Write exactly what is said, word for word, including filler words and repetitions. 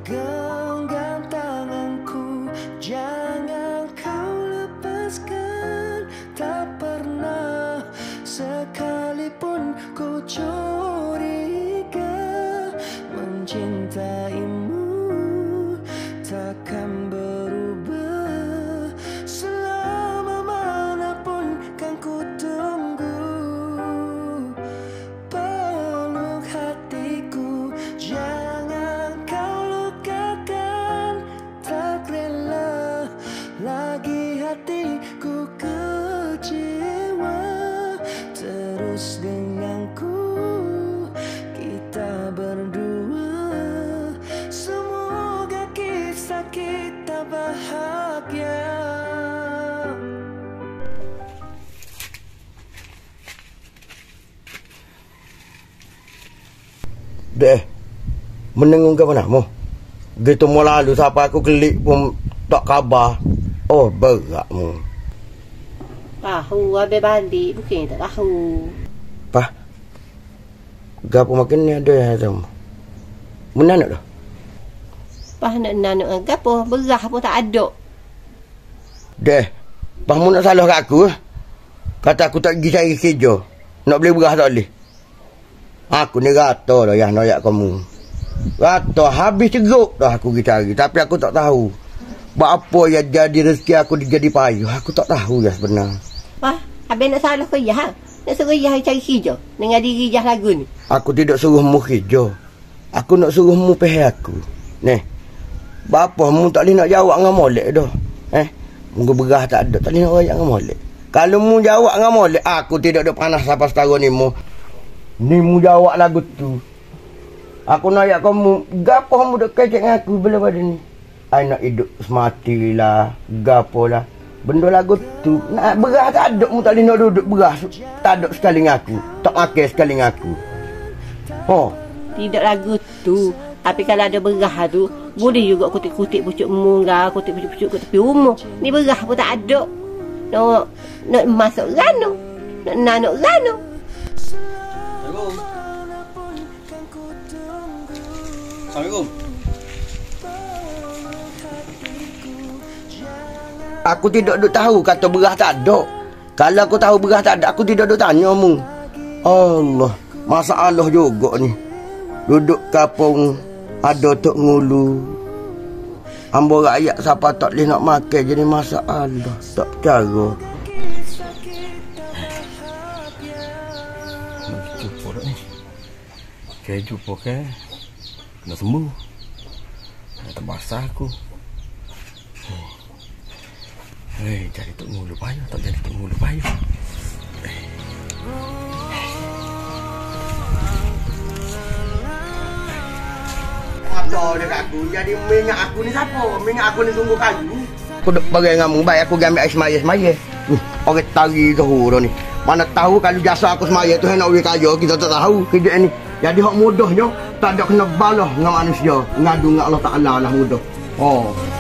Genggam tanganku, jangan kau lepaskan. Tak pernah sekalipun ku curiga, mencintaimu takkan berubah. Selama manapun kan ku tunggu. Peluk hatiku, jangan kau lukakan. Tak rela lagi hatiku kecewa. Terus denganku, kita berdua. Semoga kisah kita bahagia. Deh, menengung ke mana mu? Gitu mau lalu siapa aku klik pun tak khabar. Oh, beratmu. Tahu, habis balik bukan tak tahu. Pah, gapo makin ni ada yang tahu. Mana nak dah? Pah nak nak gapo berah pun tak ada. Deh, pah mu nak salah kat aku. Kata aku tak pergi cari kerja. Nak beli berah tak boleh. Aku ni rata dah yang noyak kamu. Rata habis ceruk dah aku pergi cari. Tapi aku tak tahu. Apa yang jadi rezeki aku jadi payah. Aku tak tahu ya sebenar. Wah, habis nak salah ke Yah? Nak suruh Yah cari kerja dengan diri Yah lagu ni. Aku tidak suruh mu kerja. Aku nak suruh mu pihak aku. Nih, bapa mu tak boleh nak jawab dengan molek dah. Eh, muka berah tak ada. Tak boleh nak rayak dengan molek. Kalau mu jawab dengan molek, aku tidak ada panas sampai setahun ni mu. Ni mu jawab lagu tu. Aku nak ayat kamu, gapo kamu duk kecek dengan aku bila pada ni. I nak hidup semati lah, gapo lah. Benda lagu tu, nak berah tak ada, mu tak boleh nak duduk berah. Tak ada sekali dengan aku, tak makan sekali dengan aku. Oh. Tidak lagu tu. Tapi kalau ada berah tu, boleh juga kutip-kutip pucuk munggah, kutip-pucuk-pucuk ke tepi rumah. Ni berah pun tak ada. Nak, nak masuk rano, nak nanuk rano. Assalamualaikum. Aku tidak duk tahu kata berah tak ada. Kalau aku tahu berah tak ada, aku tidak duk tanya mu. Allah, masalah juga ni. Duduk kapung ada tok ngulu. Ambo rakyat siapa tak boleh nak makan jadi masalah. Tak cara. Jumpa dah ni. Okay, jumpa ke? Nak sembuh. Nak terbasah aku. Hei, jadi tok ngulu payah, tak jadi tok ngulu payah. Ada dekat aku, jadi minyak aku ni siapa? Minyak aku ni sungguh kayu. Aku duk bagi dengan mu, baik aku gambil air semaya-semaya. Uh, orang tari tu dah ni. Mana tahu kalau jasa aku semaya tu hendak orang kaya, kita tak tahu kerja ni. Jadi hak mudahnya tak ada kena balah dengan manusia. Ngadu dengan Allah Taala lah mudah. Oh.